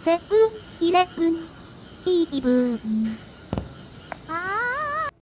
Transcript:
セブンイレブン、いい気分。